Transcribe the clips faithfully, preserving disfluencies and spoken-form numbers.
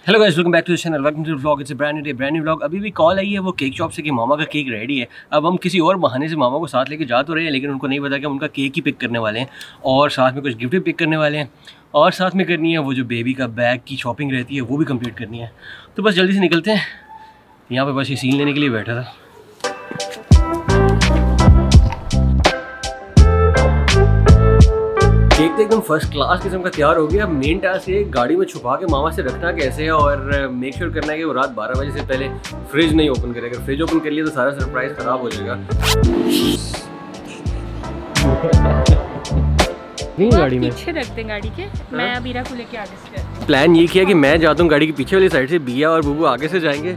Hello guys, welcome back to the channel, welcome to the vlog. It's a brand new day, brand new vlog. अभी भी call आई है वो cake shop से कि मामा का cake ready है। अब हम किसी और बहाने से मामा को साथ लेके जा तो रहे हैं, लेकिन उनको नहीं पता कि हम उनका केक ही पिक करने वाले हैं और साथ में कुछ गिफ्ट भी पिक करने वाले हैं और साथ में करनी है वो जो बेबी का बैग की शॉपिंग रहती है वो भी कंप्लीट करनी है। तो बस जल्दी से निकलते हैं। यहाँ पर बस ये सीन लेने के लिए बैठा था। केक तो एकदम फर्स्ट क्लास किस्म का तैयार हो गया। अब मेन टास्क है गाड़ी में छुपा के मामा से रखना कैसे है और मेक श्योर करना है कि वो रात बारह बजे से पहले फ्रिज नहीं ओपन करे। अगर फ्रिज ओपन कर लिया तो सारा सरप्राइज खराब हो जाएगा। नहीं गाड़ी में पीछे रख दें गाड़ी के। मैं अबीरा को लेके आगे से जाती हूं। प्लान ये किया कि मैं जाता हूँ गाड़ी के पीछे वाली साइड से, बिया और बुबू आगे से जाएंगे।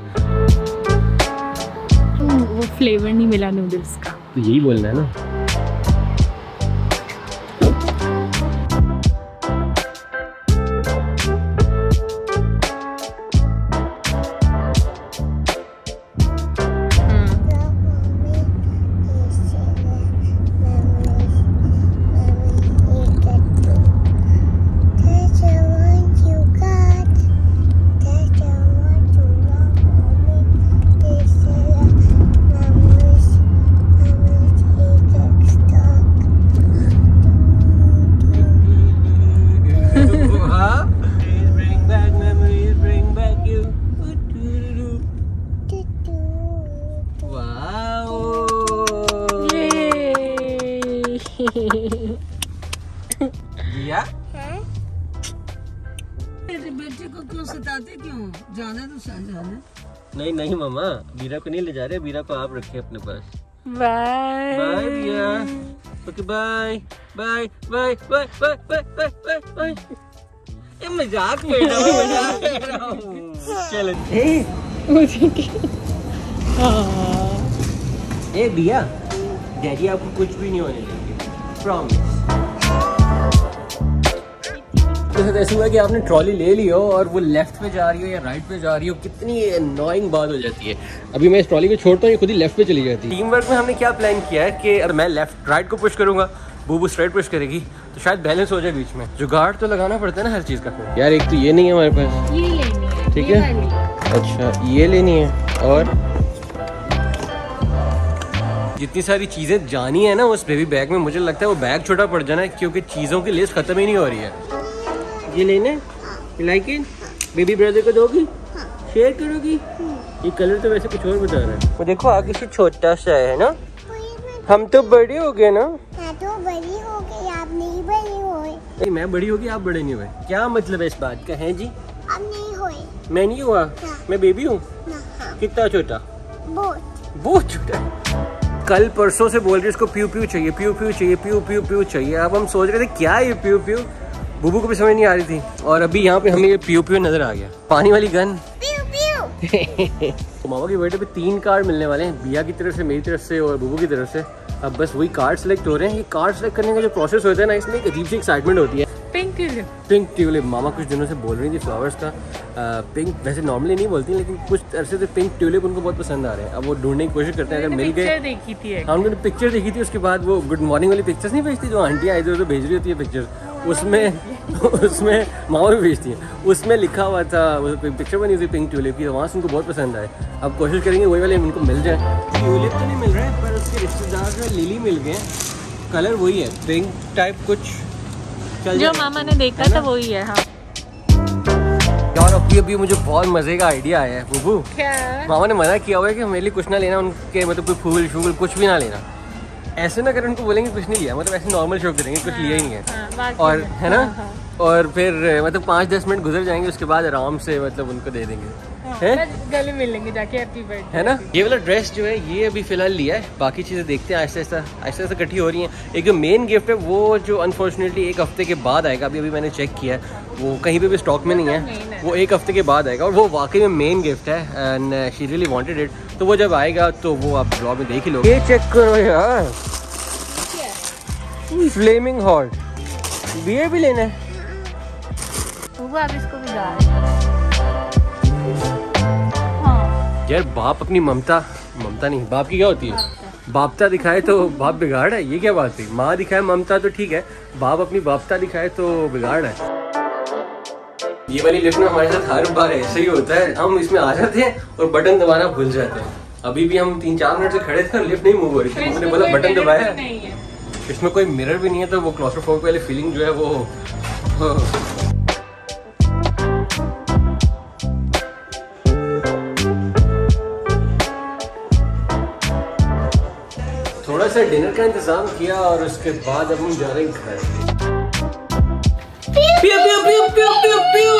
वो फ्लेवर नहीं मिला नूडल्स का, तो यही बोलना है ना। बेटे को क्यों सताते क्यों? जाना तो जाना। नहीं नहीं मामा, बीरा को नहीं ले जा रहे, बीरा को आप रखे अपने पास। बाय बाय बिया। Okay bye bye bye bye bye bye bye bye bye. ये मजाक कर रहा हूं, मजाक कर रहा हूं। चलो ए ए बिया, डैडी आपको कुछ भी नहीं होने देंगे, प्रॉमिस। तो ऐसा हुआ कि आपने ट्रॉली ले ली हो और वो लेफ्ट पे जा रही हो या राइट पे जा रही हो, कितनी एनोइंग बात हो जाती है। अभी मैं इस ट्रॉली को छोड़ता हूँ, ये खुद ही लेफ्ट पे चली जाती है। टीम वर्क में हमने क्या प्लान किया है कि अगर मैं लेफ्ट राइट को पुश करूंगा, बूबू स्ट्राइट पुश करेगी, तो शायद बैलेंस हो जाए बीच में। जुगाड़ तो लगाना पड़ता है ना हर चीज़ का। यार एक तो ये नहीं है हमारे पास, ये लेनी है। ठीक है, अच्छा ये लेनी है। और जितनी सारी चीज़ें जानी है ना उस बेबी बैग में, मुझे लगता है वो बैग छोटा पड़ जाना है क्योंकि चीज़ों की लिस्ट खत्म ही नहीं हो रही है। ये लेने लाइक इट, बेबी ब्रदर को दोगी, शेयर करोगी। ये कलर तो वैसे कुछ और बता रहा है। वो देखो आगे से छोटा सा है ना। हम तो बड़े हो गए ना। मैं तो बड़ी हो गई, आप नहीं बड़ी हुए। नहीं मैं बड़ी हो गई, आप बड़े नहीं हुए। क्या मतलब है इस बात का है जी? अब नहीं हुए। मैं नहीं हुआ? हाँ। मैं बेबी हूँ। हाँ। कितना छोटा? बहुत बहुत छोटा। कल परसों से बोल रही इसको प्यू प्यू चाहिए, प्यू प्यू चाहिए, प्यू प्यू प्यू चाहिए। अब हम सोच रहे थे क्या ये प्यू प्यू, बुबू को भी समझ नहीं आ रही थी और अभी यहाँ पे हमें ये प्यू प्यू नजर आ गया। पानी वाली गन। प्यू प्यू। तो मामा के बर्थडे पे तीन कार्ड मिलने वाले हैं, बिया की तरफ से, मेरी तरफ से और बुबू की तरफ से। अब बस वही कार्ड सेलेक्ट हो रहे हैं। ये कार्ड सेलेक्ट करने का जो प्रोसेस होता है ना, इसमें एक अजीब सी एक्साइटमेंट होती है। पिंक ट्यूलिप, पिंक ट्यूलिप मामा कुछ दिनों से बोल रही थी फ्लावर्स का। आ, पिंक वैसे नॉर्मली नहीं बोलती, लेकिन कुछ अरसे से पिंक ट्यूलिप उनको बहुत पसंद आ रहे हैं। अब वो ढूंढने की कोशिश करते हैं, अगर मिल गए। देखी थी हाँ उन्होंने पिक्चर देखी थी, उसके बाद वो गुड मॉर्निंग वाली पिक्चर्स नहीं भेजती जो आंटी आई थी, तो भेज रही होती है पिक्चर, उसमें उसमें मामा भी भेजती हैं। उसमें लिखा हुआ था, वो पिक्चर बनी हुई पिंक ट्यूलिप की, वहाँ से उनको बहुत पसंद आए। अब कोशिश करेंगे वही वाले उनको मिल जाए। ट्यूलिप तो नहीं मिल रहा है पर उसके रिश्तेदार में लिली मिल गए। कलर वही है, पिंक टाइप कुछ चल जो मामा ने देखा था वही है। हाँ यार अभी अभी मुझे बहुत मजे का आइडिया आया है बुबू। क्या? मामा ने मना किया हुआ है कि मेरे लिए कुछ ना लेना, उनके मतलब कोई फूल शूल कुछ भी ना लेना। ऐसे ना कर उनको बोलेंगे कुछ नहीं लिया, मतलब ऐसे नॉर्मल शो करेंगे, कुछ लिया ही नहीं है। हाँ, और है ना। हाँ, हाँ। और फिर मतलब पाँच दस मिनट गुजर जाएंगे, उसके बाद आराम से मतलब उनको दे देंगे। है? गले मिलेंगे जाके, हैप्पी बर्थडे, है ना। ये वाला ड्रेस जो है ये अभी फिलहाल लिया है, बाकी चीज़ें देखते हैं आहिस्ता आहिस्ता आहिस्ता आहिस्ता इकट्ठी हो रही हैं। एक जो मेन गिफ्ट है वो जो अनफॉर्चुनेटली एक हफ्ते के बाद आएगा। अभी अभी मैंने चेक किया है, वो कहीं पे भी स्टॉक में नहीं है, वो एक हफ्ते के बाद आएगा और वो वाकई में मेन गिफ्ट है and she really wanted it. तो वो जब आएगा तो वो आप ब्लॉग में देख ही लो। ये चेक करो यार, फ्लेमिंग हॉट बियर भी लेना है। आप इसको भी जा रहे हैं। हाँ। यार बाप अपनी ममता, ममता नहीं बाप की क्या होती है, बापता दिखाए तो बाप बिगाड़ है। ये क्या बात थी? माँ दिखाए ममता तो ठीक है, बाप अपनी बापता दिखाए तो बिगाड़ है। ये वाली लिफ्ट में हमारे साथ हर बार ऐसे ही होता है, हम इसमें आ जाते हैं और बटन दबाना भूल जाते हैं। अभी भी हम तीन चार मिनट से खड़े थे और लिफ्ट नहीं मूव हो रही थी, मैंने बोला बटन दबाया, इसमें कोई मिरर भी नहीं है, तो वो क्लॉस्ट्रोफोबिक वाली फीलिंग जो है वो, वो थोड़ा सा डिनर का इंतजाम किया और उसके बाद अब हम जा रहे हैं घर। पियो पियो पियो पियो पियो पियो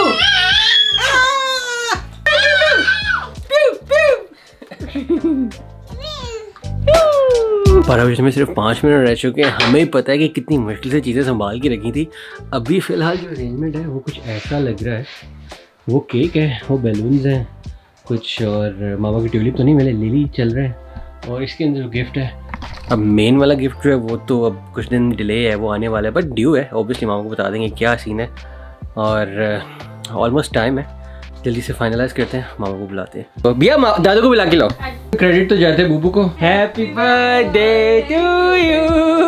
बारह बजे में सिर्फ पाँच मिनट रह चुके हैं। हमें ही पता है कि कितनी मुश्किल से चीज़ें संभाल के रखी थी। अभी फ़िलहाल जो अरेंजमेंट है वो कुछ ऐसा लग रहा है, वो केक है, वो बैलून्स हैं कुछ, और मामा की ट्यूलिप तो नहीं मिले, लिली चल रहे हैं, और इसके अंदर जो गिफ्ट है, अब मेन वाला गिफ्ट जो है वो तो अब कुछ दिन डिले है, वो आने वाला है, बट ड्यू है, ऑब्वियसली मामा को बता देंगे क्या सीन है, और ऑलमोस्ट टाइम है, जल्दी से फाइनलाइज करते हैं, मामा को बुलाते हैं। तो भैया दादू को बुला के लाओ, क्रेडिट तो जाते हैं बूबू को। Happy birthday to you.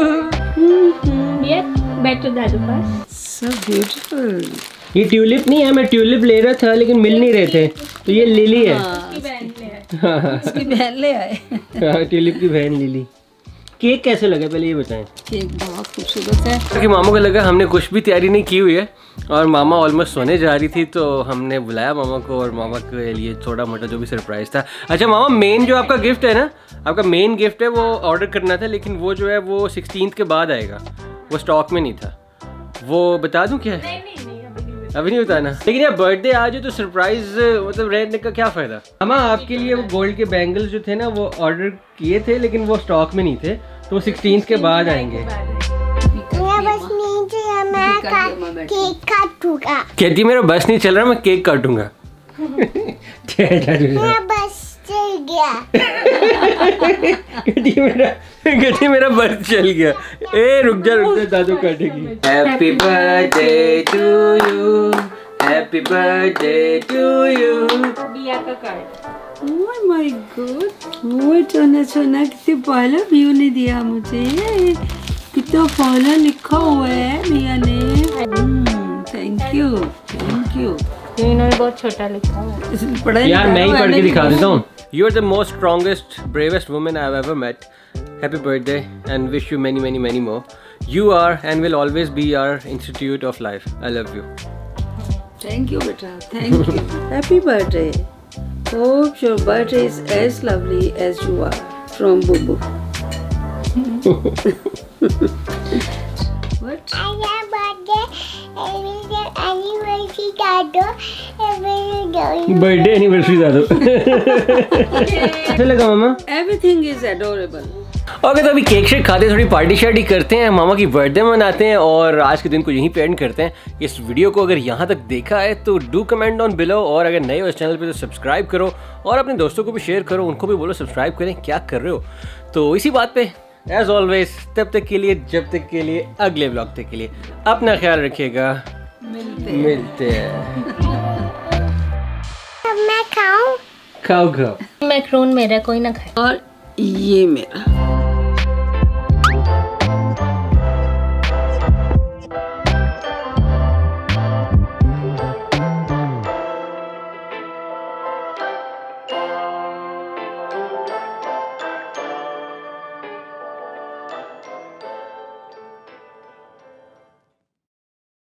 बैठो दादू पास। So beautiful. ये ट्यूलिप नहीं है, मैं ट्यूलिप ले रहा था लेकिन मिल नहीं रहे थे, तो ये लिली है। इसकी बहन ले आए। इसकी बहन ले आए। हाँ, ट्यूलिप की बहन लिली। केक कैसे लगा पहले ये बताएं। केक बहुत खूबसूरत है। क्योंकि मामा को लगा हमने कुछ भी तैयारी नहीं की हुई है और मामा ऑलमोस्ट सोने जा रही थी, तो हमने बुलाया मामा को और मामा के लिए छोटा मोटा जो भी सरप्राइज था। अच्छा मामा, मेन जो आपका गिफ्ट है ना, आपका मेन गिफ्ट है वो ऑर्डर करना था, लेकिन वो जो है वो सिक्सटीन्थ के बाद आएगा, वो स्टॉक में नहीं था। वो बता दूं क्या है? अभी नहीं बताना, लेकिन यार बर्थडे आज है तो सरप्राइज मतलब रहने का क्या फायदा। मामा आपके लिए वो गोल्ड के बैंगल्स जो थे ना वो ऑर्डर किए थे, लेकिन वो स्टॉक में नहीं थे, तो वो सिक्सटीन्थ के बाद आएंगे। मेरा बस नहीं चला, मैं का, केक काटूंगा। कहती मेरा बस नहीं चल रहा, मैं केक काटूंगा। मेरा बस चल गया। कहती मेरा कहती मेरा बस चल गया। ए रुक जा रुक जा, दादू काटेगी। Happy birthday to you, happy birthday to you. बिया का कार्ड। ओह माय गॉड, वो चोना चोना कितने पहला व्यू ने दिया मुझे, कितना पहला लिखा हुआ है मिया ने। Thank you thank you. इन्होंने बहुत छोटा लिखा है। पढ़ा यार मैं ही पढ़ के दिखा देता हूँ। You are the most strongest, bravest woman I've ever met. Happy birthday and wish you many, many, many more. You are and will always be our institute of life. I love you. Thank you, beta. Thank you. Happy birthday. Hope your birthday is as lovely as you are. From Bubu. What? I have birthday. I will get anniversary card. I will go. Birthday anniversary दादू। कैसे लगा मामा? Everything is adorable. Okay तो अभी cake shake खाते हैं, थोड़ी party शार्टी करते हैं, मामा की बर्थडे मनाते हैं और आज के दिन को यहीं पे एंड करते हैं। इस वीडियो को अगर यहाँ तक देखा है तो डू कमेंट ऑन बिलो, और अगर नए हो इस चैनल पे तो सब्सक्राइब करो और अपने दोस्तों को भी शेयर करो, उनको भी बोलो सब्सक्राइब करें, क्या कर रहे हो। तो इसी बात पे एज ऑलवेज तब तक के लिए, जब तक के लिए, अगले ब्लॉग तक के लिए अपना ख्याल रखिएगा। मिलते मिलते हैं। अब मैं खाऊं? खाओ खाओ। मैक्रोन मेरा, कोई ना खाए। और ये मेरा।